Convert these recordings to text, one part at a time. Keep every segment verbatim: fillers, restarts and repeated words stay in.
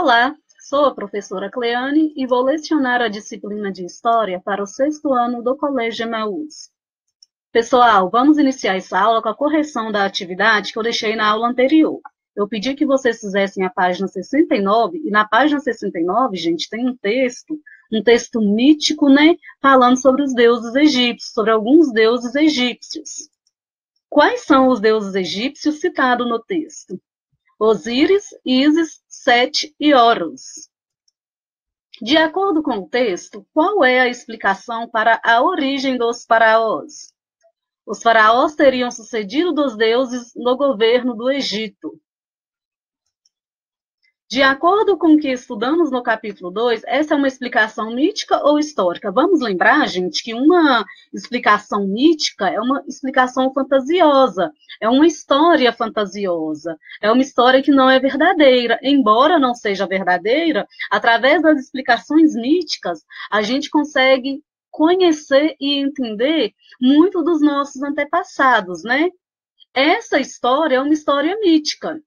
Olá, sou a professora Cleane e vou lecionar a disciplina de História para o sexto ano do Colégio Emaús. Pessoal, vamos iniciar essa aula com a correção da atividade que eu deixei na aula anterior. Eu pedi que vocês fizessem a página sessenta e nove, e na página sessenta e nove, gente, tem um texto, um texto mítico, né, falando sobre os deuses egípcios, sobre alguns deuses egípcios. Quais são os deuses egípcios citados no texto? Osíris, Ísis, Sete e Horus. De acordo com o texto, qual é a explicação para a origem dos faraós? Os faraós teriam sucedido dos deuses no governo do Egito. De acordo com o que estudamos no capítulo dois, essa é uma explicação mítica ou histórica? Vamos lembrar, gente, que uma explicação mítica é uma explicação fantasiosa, é uma história fantasiosa, é uma história que não é verdadeira. Embora não seja verdadeira, através das explicações míticas, a gente consegue conhecer e entender muito dos nossos antepassados, né? Essa história é uma história mítica.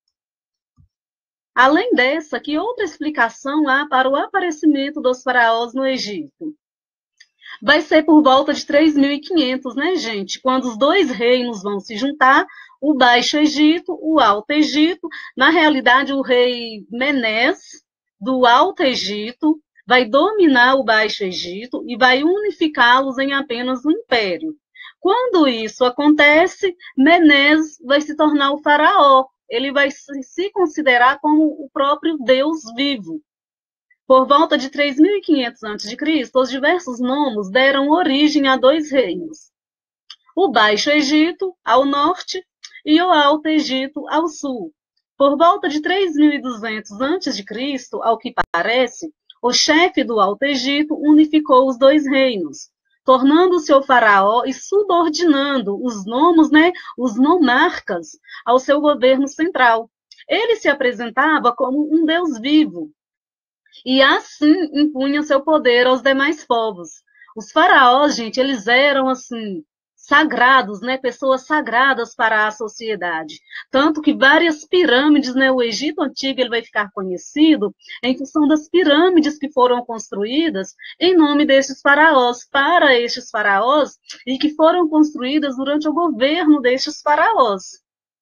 Além dessa, que outra explicação há para o aparecimento dos faraós no Egito? Vai ser por volta de três mil e quinhentos, né, gente? Quando os dois reinos vão se juntar, o Baixo Egito, o Alto Egito. Na realidade, o rei Menés, do Alto Egito, vai dominar o Baixo Egito e vai unificá-los em apenas um império. Quando isso acontece, Menés vai se tornar o faraó. Ele vai se considerar como o próprio Deus vivo. Por volta de três mil e quinhentos antes de Cristo, os diversos nomes deram origem a dois reinos. O Baixo Egito, ao norte, e o Alto Egito, ao sul. Por volta de três mil e duzentos antes de Cristo, ao que parece, o chefe do Alto Egito unificou os dois reinos, tornando-se o faraó e subordinando os nomos, né, os nomarcas, ao seu governo central. Ele se apresentava como um Deus vivo, e assim impunha seu poder aos demais povos. Os faraós, gente, eles eram assim sagrados, né, pessoas sagradas para a sociedade. Tanto que várias pirâmides, né, o Egito Antigo ele vai ficar conhecido em função das pirâmides que foram construídas em nome destes faraós, para estes faraós, e que foram construídas durante o governo destes faraós.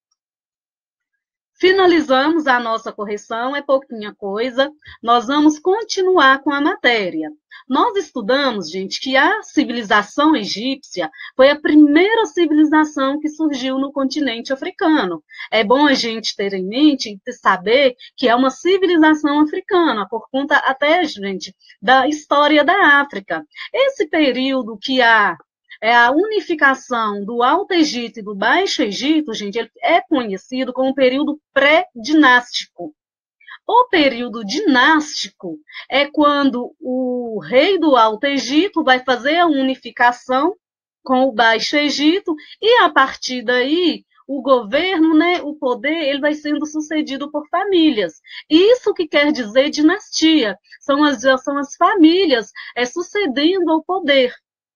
Finalizamos a nossa correção, é pouquinha coisa, nós vamos continuar com a matéria. Nós estudamos, gente, que a civilização egípcia foi a primeira civilização que surgiu no continente africano. É bom a gente ter em mente e saber que é uma civilização africana, por conta até, gente, da história da África. Esse período que a É a unificação do Alto Egito e do Baixo Egito, gente, ele é conhecido como um período pré-dinástico. O período dinástico é quando o rei do Alto Egito vai fazer a unificação com o Baixo Egito e, a partir daí, o governo, né, o poder, ele vai sendo sucedido por famílias. Isso que quer dizer dinastia. São as, são as famílias é, sucedendo ao poder.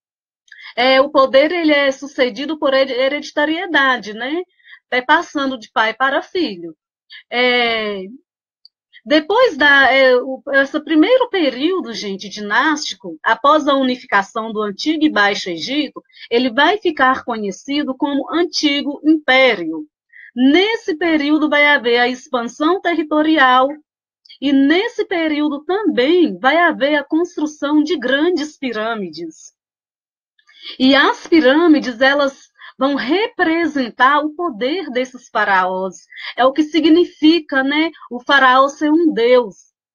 É, o poder ele é sucedido por hereditariedade, né? É passando de pai para filho. É, depois da é, o, esse primeiro período, gente, dinástico, após a unificação do Antigo e Baixo Egito, ele vai ficar conhecido como Antigo Império. Nesse período vai haver a expansão territorial e nesse período também vai haver a construção de grandes pirâmides. E as pirâmides, elas vão representar o poder desses faraós. É o que significa, né, o faraó ser um deus.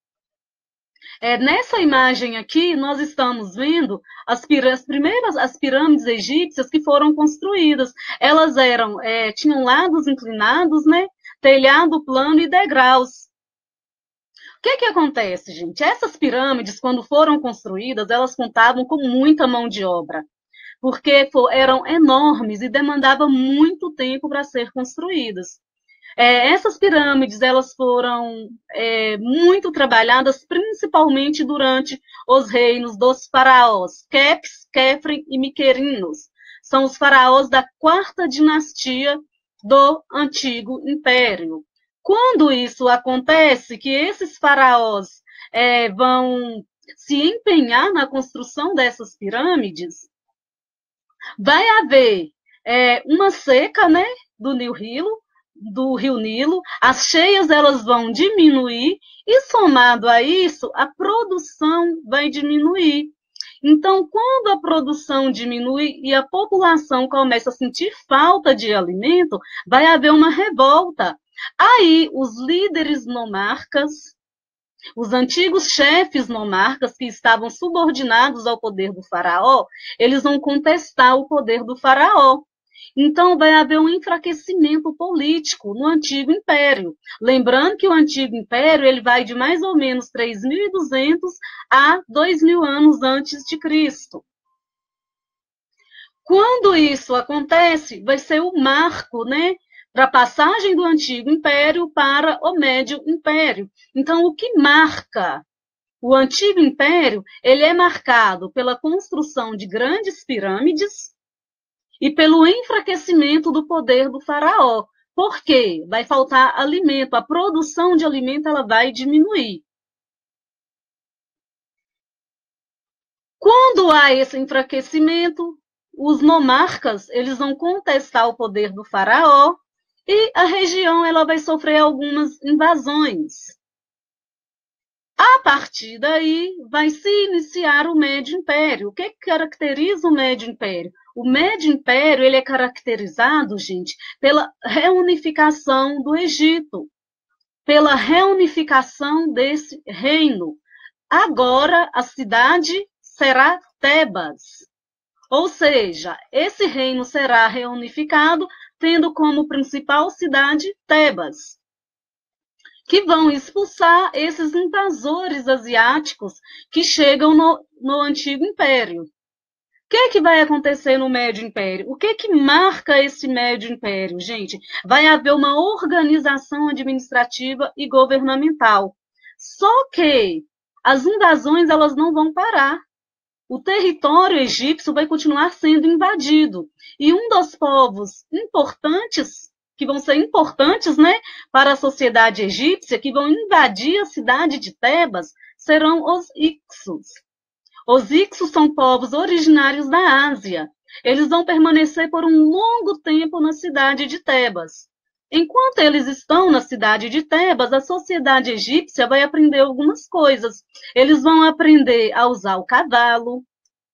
É, nessa imagem aqui, nós estamos vendo as, as primeiras as pirâmides egípcias que foram construídas. Elas eram, é, tinham lados inclinados, né, telhado plano e degraus. O que que acontece, gente? Essas pirâmides, quando foram construídas, elas contavam com muita mão de obra, porque eram enormes e demandavam muito tempo para ser construídas. É, essas pirâmides elas foram é, muito trabalhadas, principalmente durante os reinos dos faraós, Queps, Quefren e Miquerinos. São os faraós da quarta dinastia do Antigo Império. Quando isso acontece, que esses faraós é, vão se empenhar na construção dessas pirâmides, vai haver é, uma seca, né, do Rio Nilo, do Rio Nilo, as cheias elas vão diminuir e somado a isso, a produção vai diminuir. Então, quando a produção diminui e a população começa a sentir falta de alimento, vai haver uma revolta. Aí, os líderes nomarcas, os antigos chefes nomarcas que estavam subordinados ao poder do faraó, eles vão contestar o poder do faraó. Então, vai haver um enfraquecimento político no Antigo Império. Lembrando que o Antigo Império ele vai de mais ou menos três mil e duzentos a dois mil anos antes de Cristo. Quando isso acontece, vai ser o marco, né, para a passagem do Antigo Império para o Médio Império. Então, o que marca o Antigo Império, ele é marcado pela construção de grandes pirâmides, e pelo enfraquecimento do poder do faraó. Por quê? Vai faltar alimento, a produção de alimento ela vai diminuir. Quando há esse enfraquecimento, os nomarcas eles vão contestar o poder do faraó e a região ela vai sofrer algumas invasões. A partir daí, vai se iniciar o Médio Império. O que caracteriza o Médio Império? O Médio Império ele é caracterizado, gente, pela reunificação do Egito, pela reunificação desse reino. Agora, a cidade será Tebas. Ou seja, esse reino será reunificado, tendo como principal cidade Tebas, que vão expulsar esses invasores asiáticos que chegam no, no Antigo Império. O que, que vai acontecer no Médio Império? O que, que marca esse Médio Império, gente? Vai haver uma organização administrativa e governamental. Só que as invasões elas não vão parar. O território egípcio vai continuar sendo invadido. E um dos povos importantes que vão ser importantes, né, para a sociedade egípcia, que vão invadir a cidade de Tebas, serão os Ixos. Os Ixos são povos originários da Ásia. Eles vão permanecer por um longo tempo na cidade de Tebas. Enquanto eles estão na cidade de Tebas, a sociedade egípcia vai aprender algumas coisas. Eles vão aprender a usar o cavalo,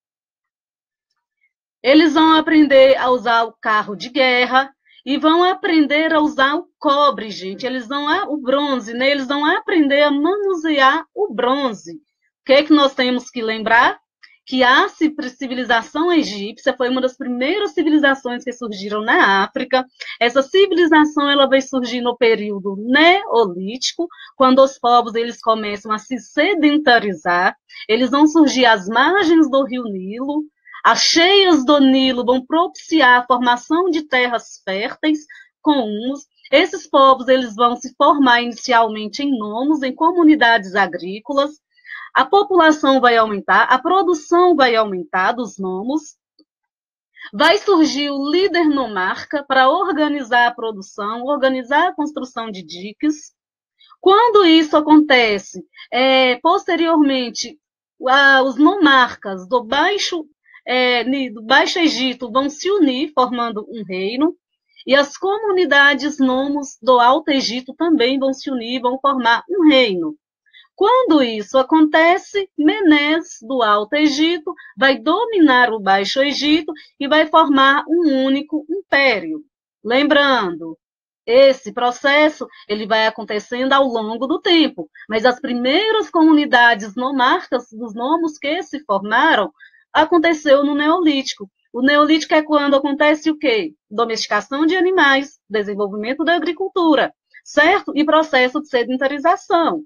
eles vão aprender a usar o carro de guerra, e vão aprender a usar o cobre, gente. Eles vão o bronze, né? Eles vão aprender a manusear o bronze. O que é que nós temos que lembrar? Que a civilização egípcia foi uma das primeiras civilizações que surgiram na África. Essa civilização ela vai surgir no período neolítico, quando os povos eles começam a se sedentarizar. Eles vão surgir às margens do rio Nilo. As cheias do Nilo vão propiciar a formação de terras férteis com humus. Esses povos eles vão se formar inicialmente em nomos, em comunidades agrícolas. A população vai aumentar, a produção vai aumentar dos nomos. Vai surgir o líder nomarca para organizar a produção, organizar a construção de diques. Quando isso acontece, é, posteriormente, a, os nomarcas do Baixo É, do Baixo Egito vão se unir, formando um reino, e as comunidades nomos do Alto Egito também vão se unir, vão formar um reino. Quando isso acontece, Menés, do Alto Egito, vai dominar o Baixo Egito e vai formar um único império. Lembrando, esse processo ele vai acontecendo ao longo do tempo, mas as primeiras comunidades nomarcas dos nomos que se formaram aconteceu no Neolítico. O Neolítico é quando acontece o quê? Domesticação de animais, desenvolvimento da agricultura, certo? E processo de sedentarização.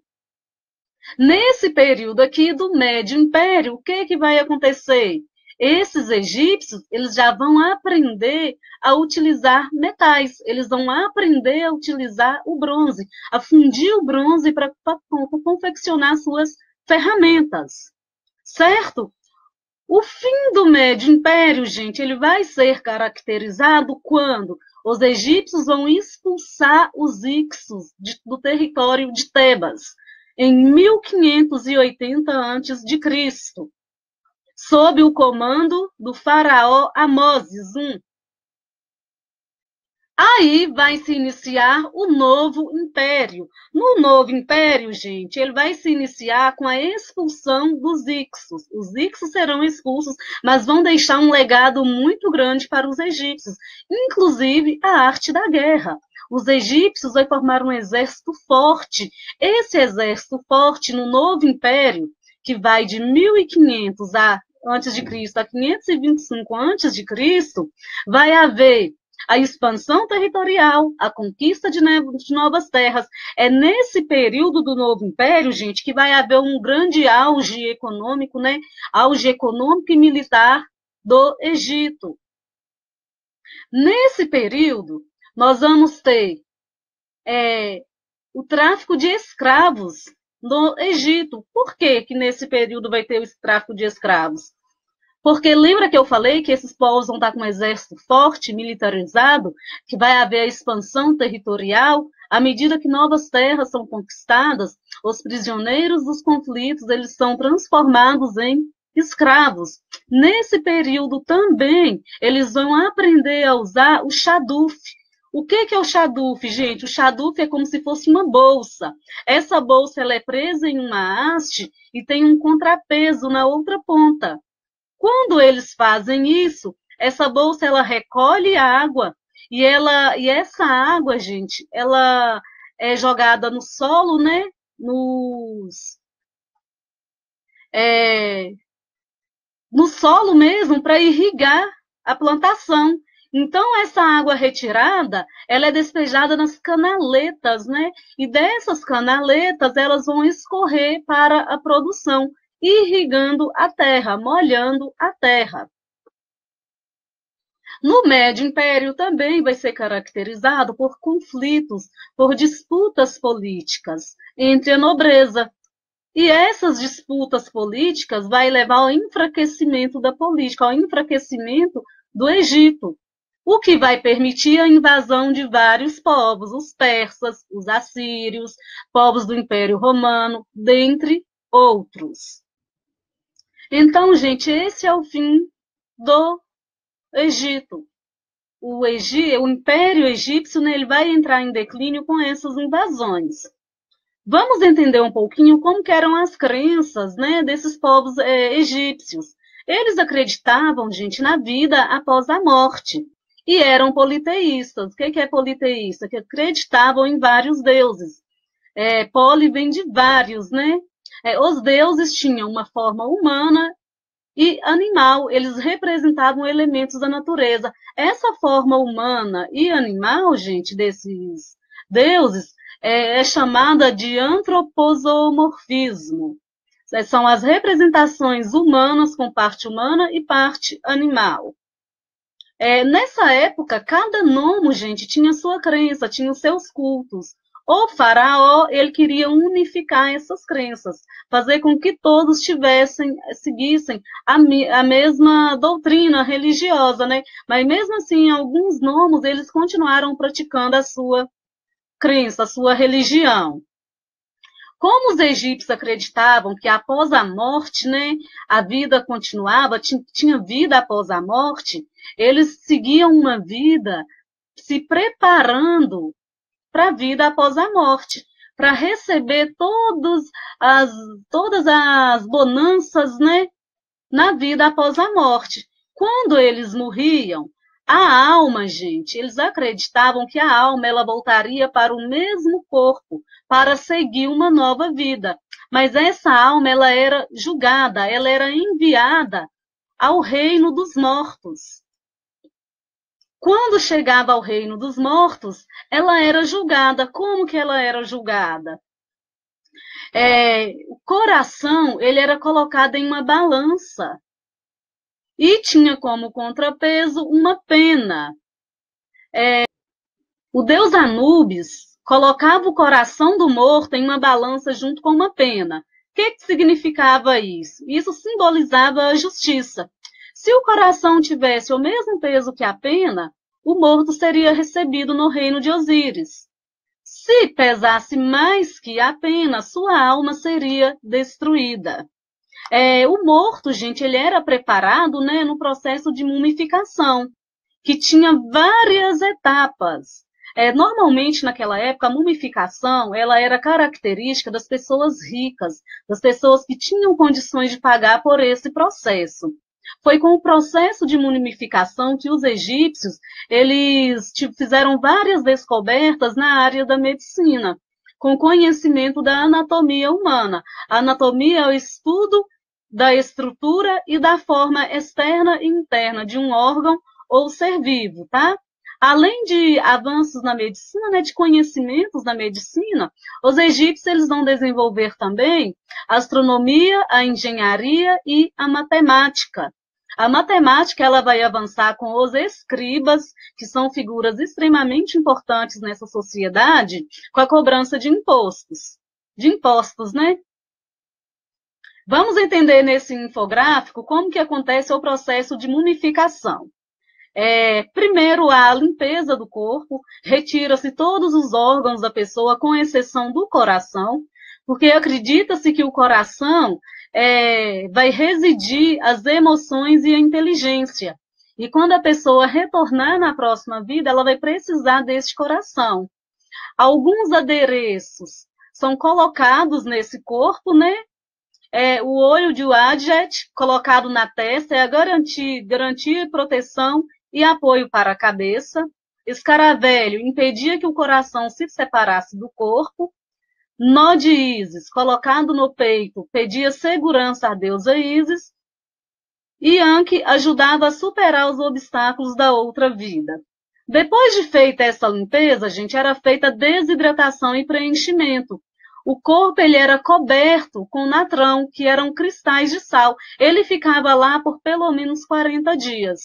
Nesse período aqui do Médio Império, o que, que vai acontecer? Esses egípcios, eles já vão aprender a utilizar metais, eles vão aprender a utilizar o bronze, a fundir o bronze para confeccionar suas ferramentas, certo? O fim do Médio Império, gente, ele vai ser caracterizado quando os egípcios vão expulsar os Ixos de, do território de Tebas, em mil quinhentos e oitenta antes de Cristo, sob o comando do faraó Amoses I. Aí vai se iniciar o novo império. No novo império, gente, ele vai se iniciar com a expulsão dos Ixos. Os Ixos serão expulsos, mas vão deixar um legado muito grande para os egípcios, inclusive a arte da guerra. Os egípcios vão formar um exército forte. Esse exército forte no novo império, que vai de mil e quinhentos a, antes de Cristo a quinhentos e vinte e cinco antes de Cristo, vai haver a expansão territorial, a conquista de novas terras. É nesse período do Novo Império, gente, que vai haver um grande auge econômico, né? Auge econômico e militar do Egito. Nesse período, nós vamos ter é, o tráfico de escravos no Egito. Por que que nesse período vai ter o tráfico de escravos? Porque lembra que eu falei que esses povos vão estar com um exército forte, militarizado, que vai haver a expansão territorial, à medida que novas terras são conquistadas, os prisioneiros dos conflitos, eles são transformados em escravos. Nesse período também, eles vão aprender a usar o xaduf. O que que é o xaduf, gente? O xaduf é como se fosse uma bolsa. Essa bolsa ela é presa em uma haste e tem um contrapeso na outra ponta. Quando eles fazem isso, essa bolsa ela recolhe água e ela e essa água, gente, ela é jogada no solo, né? Nos é, no solo mesmo para irrigar a plantação. Então essa água retirada, ela é despejada nas canaletas, né? E dessas canaletas elas vão escorrer para a produção, irrigando a terra, molhando a terra. No Médio Império também vai ser caracterizado por conflitos, por disputas políticas entre a nobreza. E essas disputas políticas vai levar ao enfraquecimento da política, ao enfraquecimento do Egito, o que vai permitir a invasão de vários povos, os persas, os assírios, povos do Império Romano, dentre outros. Então, gente, esse é o fim do Egito. O, Egi, o Império Egípcio, né, ele vai entrar em declínio com essas invasões. Vamos entender um pouquinho como que eram as crenças, né, desses povos é, egípcios. Eles acreditavam, gente, na vida após a morte. E eram politeístas. O que é politeísta? Que acreditavam em vários deuses. É, poli vem de vários, né? É, os deuses tinham uma forma humana e animal, eles representavam elementos da natureza. Essa forma humana e animal, gente, desses deuses, é, é chamada de antroposomorfismo. São as representações humanas com parte humana e parte animal. É, nessa época, cada nomo, gente, tinha sua crença, tinha os seus cultos. O faraó, ele queria unificar essas crenças, fazer com que todos tivessem, seguissem a, a mesma doutrina religiosa, né? Mas mesmo assim, alguns nomos, eles continuaram praticando a sua crença, a sua religião. Como os egípcios acreditavam que após a morte, né, a vida continuava, tinha vida após a morte, eles seguiam uma vida se preparando para a vida após a morte, para receber todos as, todas as bonanças, né, na vida após a morte. Quando eles morriam, a alma, gente, eles acreditavam que a alma ela voltaria para o mesmo corpo, para seguir uma nova vida. Mas essa alma ela era julgada, ela era enviada ao reino dos mortos. Quando chegava ao reino dos mortos, ela era julgada. Como que ela era julgada? É, o coração ele era colocado em uma balança e tinha como contrapeso uma pena. É, o deus Anubis colocava o coração do morto em uma balança junto com uma pena. que, que significava isso? Isso simbolizava a justiça. Se o coração tivesse o mesmo peso que a pena, o morto seria recebido no reino de Osíris. Se pesasse mais que a pena, sua alma seria destruída. É, o morto, gente, ele era preparado, né, no processo de mumificação, que tinha várias etapas. É, normalmente, naquela época, a mumificação ela era característica das pessoas ricas, das pessoas que tinham condições de pagar por esse processo. Foi com o processo de mumificação que os egípcios eles tipo, fizeram várias descobertas na área da medicina, com conhecimento da anatomia humana. A anatomia é o estudo da estrutura e da forma externa e interna de um órgão ou ser vivo, tá? Além de avanços na medicina, né, de conhecimentos na medicina, os egípcios eles vão desenvolver também a astronomia, a engenharia e a matemática. A matemática ela vai avançar com os escribas, que são figuras extremamente importantes nessa sociedade, com a cobrança de impostos. De impostos, né? Vamos entender nesse infográfico como que acontece o processo de mumificação. É, primeiro, a limpeza do corpo, retira-se todos os órgãos da pessoa, com exceção do coração, porque acredita-se que o coração é, vai residir as emoções e a inteligência. E quando a pessoa retornar na próxima vida, ela vai precisar deste coração. Alguns adereços são colocados nesse corpo, né? É, o olho de Wadjet, colocado na testa, é a garantir, garantir proteção e apoio para a cabeça. Escaravelho impedia que o coração se separasse do corpo. Nó de Ísis, colocado no peito, pedia segurança à deusa Ísis. E Anki ajudava a superar os obstáculos da outra vida. Depois de feita essa limpeza, gente, era feita a desidratação e preenchimento. O corpo ele era coberto com natrão, que eram cristais de sal. Ele ficava lá por pelo menos quarenta dias.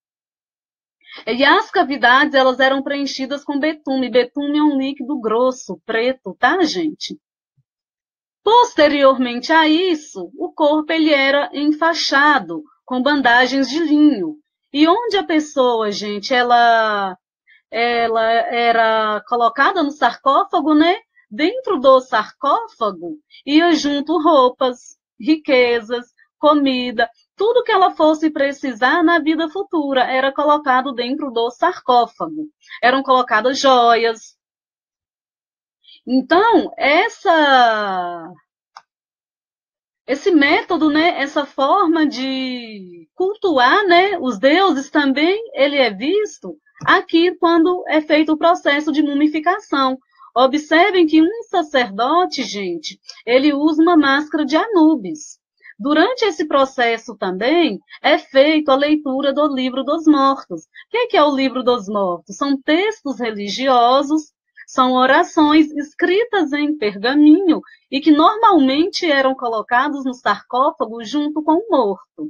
E as cavidades, elas eram preenchidas com betume. Betume é um líquido grosso, preto, tá, gente? Posteriormente a isso, o corpo ele era enfaixado com bandagens de linho. E onde a pessoa, gente, ela, ela era colocada no sarcófago, né? Dentro do sarcófago, ia junto roupas, riquezas, comida, tudo que ela fosse precisar na vida futura era colocado dentro do sarcófago. Eram colocadas joias. Então, essa, esse método, né, essa forma de cultuar, né, os deuses também, ele é visto aqui quando é feito o processo de mumificação. Observem que um sacerdote, gente, ele usa uma máscara de Anubis. Durante esse processo também é feita a leitura do Livro dos Mortos. O que é o Livro dos Mortos? São textos religiosos, são orações escritas em pergaminho e que normalmente eram colocados no sarcófago junto com o morto.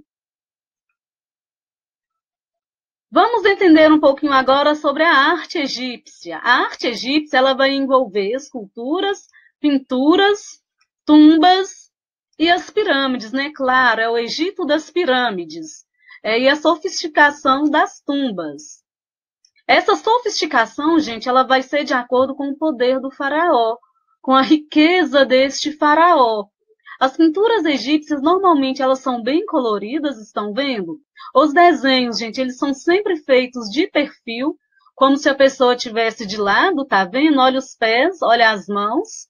Vamos entender um pouquinho agora sobre a arte egípcia. A arte egípcia ela vai envolver esculturas, pinturas, tumbas e as pirâmides, né? Claro, é o Egito das pirâmides. É, e a sofisticação das tumbas. Essa sofisticação, gente, ela vai ser de acordo com o poder do faraó, com a riqueza deste faraó. As pinturas egípcias, normalmente, elas são bem coloridas, estão vendo? Os desenhos, gente, eles são sempre feitos de perfil, como se a pessoa estivesse de lado, tá vendo? Olha os pés, olha as mãos.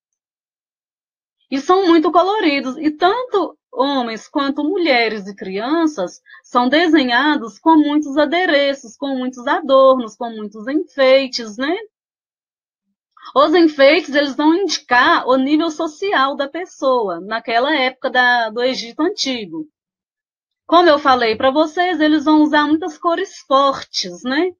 E são muito coloridos. E tanto homens quanto mulheres e crianças são desenhados com muitos adereços, com muitos adornos, com muitos enfeites, né? Os enfeites, eles vão indicar o nível social da pessoa, naquela época da, do Egito Antigo. Como eu falei para vocês, eles vão usar muitas cores fortes, né?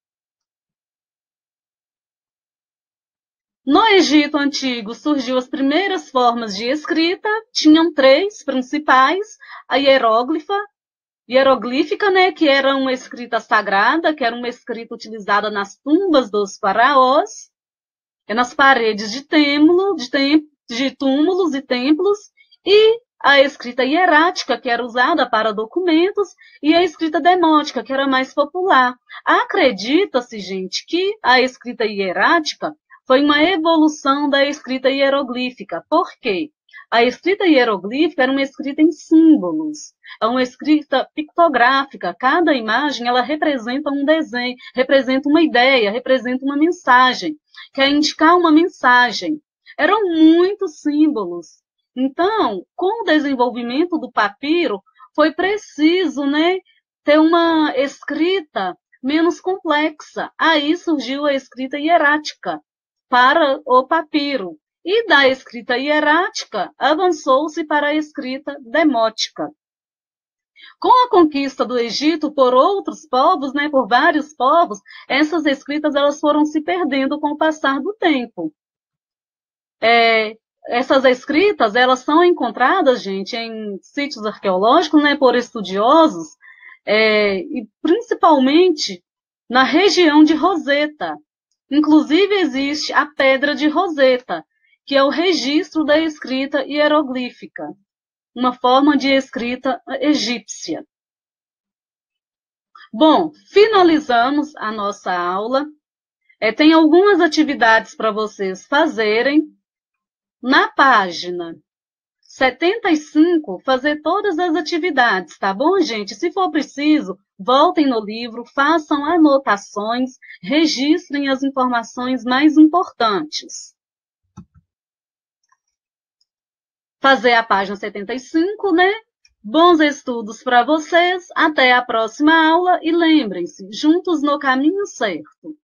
No Egito Antigo surgiu as primeiras formas de escrita, tinham três principais, a hieróglifa, hieroglífica, né, que era uma escrita sagrada, que era uma escrita utilizada nas tumbas dos faraós, nas paredes de, templo, de, tem, de túmulos e templos, e a escrita hierática, que era usada para documentos, e a escrita demótica, que era mais popular. Acredita-se, gente, que a escrita hierática foi uma evolução da escrita hieroglífica. Por quê? A escrita hieroglífica era uma escrita em símbolos, é uma escrita pictográfica. Cada imagem ela representa um desenho, representa uma ideia, representa uma mensagem, quer indicar uma mensagem. Eram muitos símbolos. Então, com o desenvolvimento do papiro, foi preciso, né, ter uma escrita menos complexa. Aí surgiu a escrita hierática para o papiro. E da escrita hierática, avançou-se para a escrita demótica. Com a conquista do Egito por outros povos, né, por vários povos, essas escritas elas foram se perdendo com o passar do tempo. É, essas escritas elas são encontradas, gente, em sítios arqueológicos, né, por estudiosos, é, e principalmente na região de Roseta. Inclusive existe a Pedra de Roseta, que é o registro da escrita hieroglífica, uma forma de escrita egípcia. Bom, finalizamos a nossa aula. É, tem algumas atividades para vocês fazerem. Na página setenta e cinco, fazer todas as atividades, tá bom, gente? Se for preciso, voltem no livro, façam anotações, registrem as informações mais importantes. Fazer a página setenta e cinco, né? Bons estudos para vocês, até a próxima aula e lembrem-se, juntos no caminho certo.